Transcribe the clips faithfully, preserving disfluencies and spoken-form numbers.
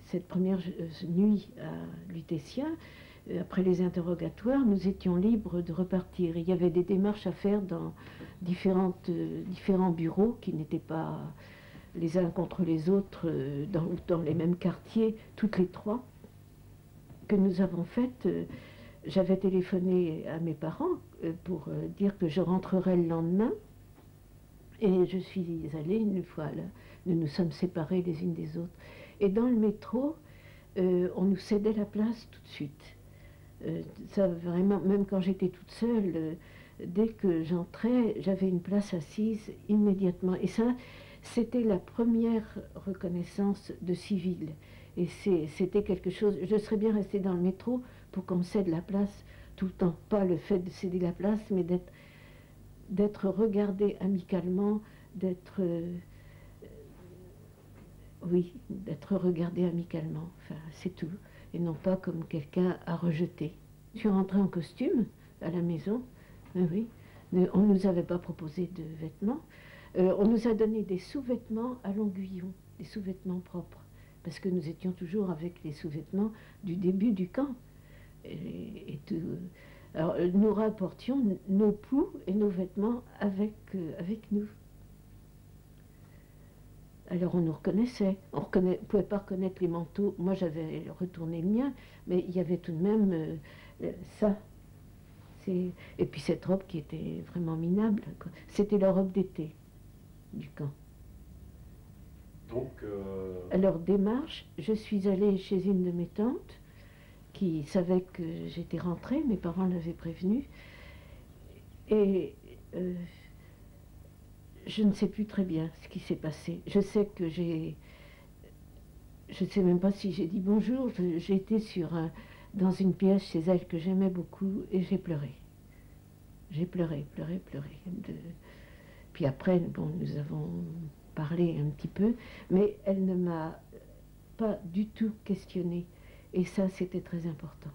cette première nuit à Lutetia, après les interrogatoires, nous étions libres de repartir. Il y avait des démarches à faire dans différentes, euh, différents bureaux qui n'étaient pas les uns contre les autres, euh, dans, dans les mêmes quartiers, toutes les trois, que nous avons faites. Euh, J'avais téléphoné à mes parents euh, pour euh, dire que je rentrerais le lendemain, et je suis allée une fois là. Nous nous sommes séparés les unes des autres. Et dans le métro, euh, on nous cédait la place tout de suite. Euh, ça vraiment, même quand j'étais toute seule, euh, dès que j'entrais, j'avais une place assise immédiatement. Et ça, c'était la première reconnaissance de civil. Et c'était quelque chose. Je serais bien restée dans le métro pour qu'on me cède la place tout le temps. Pas le fait de céder la place, mais d'être d'être regardée amicalement, d'être euh, oui, d'être regardée amicalement. Enfin, c'est tout. Et non pas comme quelqu'un à rejeter. Je suis rentrée en costume à la maison, oui. On ne nous avait pas proposé de vêtements. Euh, on nous a donné des sous-vêtements à Longuillon, des sous-vêtements propres, parce que nous étions toujours avec les sous-vêtements du début du camp. Et, et tout. Alors, nous rapportions nos poux et nos vêtements avec, euh, avec nous. Alors on nous reconnaissait, on ne pouvait pas reconnaître les manteaux. Moi j'avais retourné le mien, mais il y avait tout de même euh, ça. Et puis cette robe qui était vraiment minable, c'était la robe d'été du camp. Donc, euh... Alors démarche, je suis allée chez une de mes tantes qui savait que j'étais rentrée, mes parents l'avaient prévenue, et euh, je ne sais plus très bien ce qui s'est passé. Je sais que j'ai... Je ne sais même pas si j'ai dit bonjour. J'ai été sur un, dans une pièce chez elle que j'aimais beaucoup et j'ai pleuré. J'ai pleuré, pleuré, pleuré. De... Puis après, bon, nous avons parlé un petit peu, mais elle ne m'a pas du tout questionnée. Et ça, c'était très important.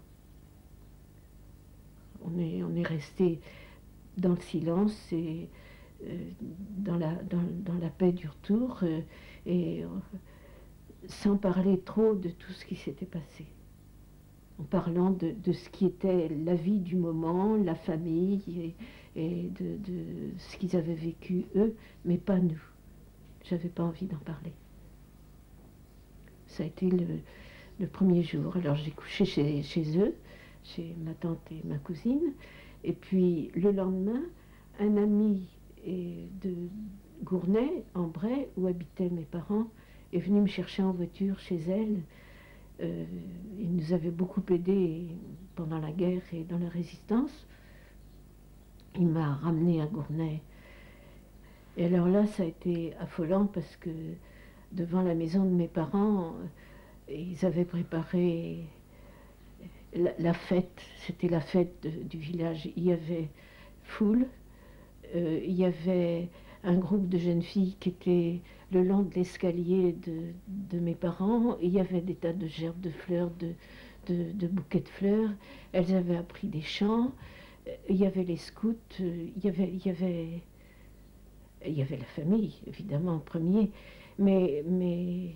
On est, on est resté dans le silence et euh, dans, la, dans, dans la paix du retour euh, et euh, sans parler trop de tout ce qui s'était passé. En parlant de, de ce qui était la vie du moment, la famille et, et de, de ce qu'ils avaient vécu eux, mais pas nous. J'avais pas envie d'en parler. Ça a été le, le premier jour. Alors j'ai couché chez, chez eux, chez ma tante et ma cousine, et puis le lendemain, un ami de Gournay, en Bray, où habitaient mes parents, est venu me chercher en voiture chez elle. Euh, il nous avait beaucoup aidés pendant la guerre et dans la résistance. Il m'a ramené à Gournay. Et alors là, ça a été affolant parce que devant la maison de mes parents, ils avaient préparé la, la fête. C'était la fête de, du village. Il y avait foule. Euh, il y avait un groupe de jeunes filles qui étaient le long de l'escalier de, de mes parents. Il y avait des tas de gerbes de fleurs, de, de, de bouquets de fleurs. Elles avaient appris des chants. Il y avait les scouts. Il y avait, il y avait, il y avait la famille, évidemment, en premier. Mais, mais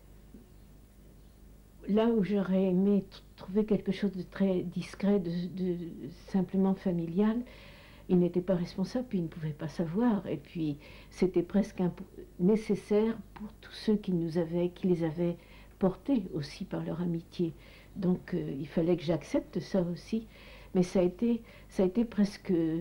là où j'aurais aimé trouver quelque chose de très discret, de, de simplement familial, il n'était pas responsable, puis il ne pouvait pas savoir. Et puis, c'était presque nécessaire pour tous ceux qui nous avaient, qui les avaient portés aussi par leur amitié. Donc, euh, il fallait que j'accepte ça aussi. Mais ça a été, ça a été presque euh,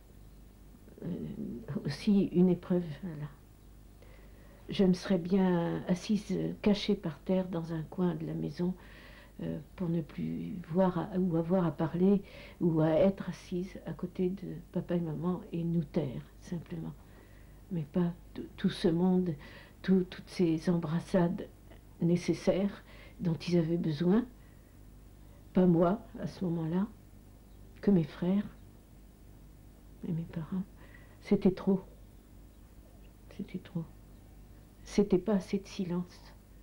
aussi une épreuve. Voilà. Je me serais bien assise, cachée par terre dans un coin de la maison, Euh, pour ne plus voir à, ou avoir à parler ou à être assise à côté de papa et maman et nous taire, simplement. Mais pas tout ce monde, tout, toutes ces embrassades nécessaires dont ils avaient besoin. Pas moi, à ce moment-là, que mes frères et mes parents. C'était trop. C'était trop. C'était pas assez de silence.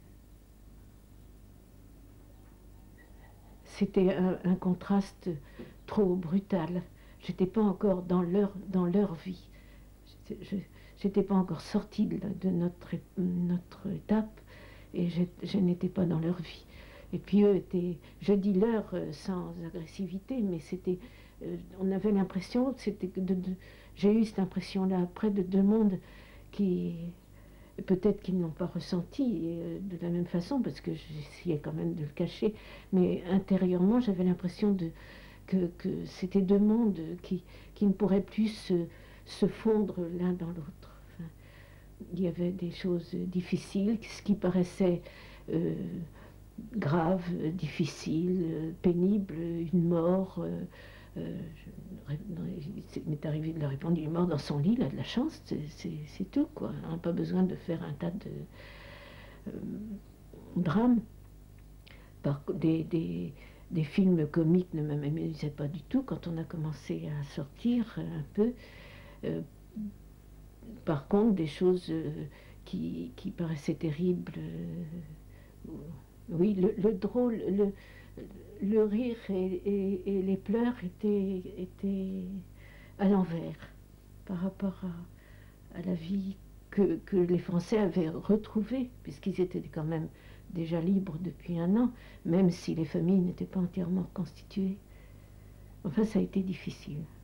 C'était un, un contraste trop brutal. J'étais pas encore dans leur, dans leur vie. J'étais pas encore sortie de, de notre, notre étape. et je, je n'étais pas dans leur vie. Et puis eux étaient, je dis leur euh, sans agressivité, mais c'était, euh, on avait l'impression, c'était de, de, j'ai eu cette impression-là après de deux mondes qui, peut-être qu'ils n'ont pas ressenti euh, de la même façon, parce que j'essayais quand même de le cacher, mais intérieurement j'avais l'impression de, que, que c'était deux mondes qui, qui ne pourraient plus se, se fondre l'un dans l'autre. Enfin, il y avait des choses difficiles, ce qui paraissait euh, grave, difficile, pénible, une mort. Euh, euh, je, il m'est arrivé de leur répondre, une mort dans son lit, il a de la chance, c'est tout, quoi. On n'a pas besoin de faire un tas de euh, drames. Par, des, des, des films comiques ne m'amusaient pas du tout quand on a commencé à sortir un peu. Euh, par contre, des choses euh, qui, qui paraissaient terribles, euh, oui, le, le drôle, le, le rire et, et, et les pleurs étaient, étaient à l'envers par rapport à, à la vie que, que les Français avaient retrouvée, puisqu'ils étaient quand même déjà libres depuis un an, même si les familles n'étaient pas entièrement constituées. Enfin, ça a été difficile.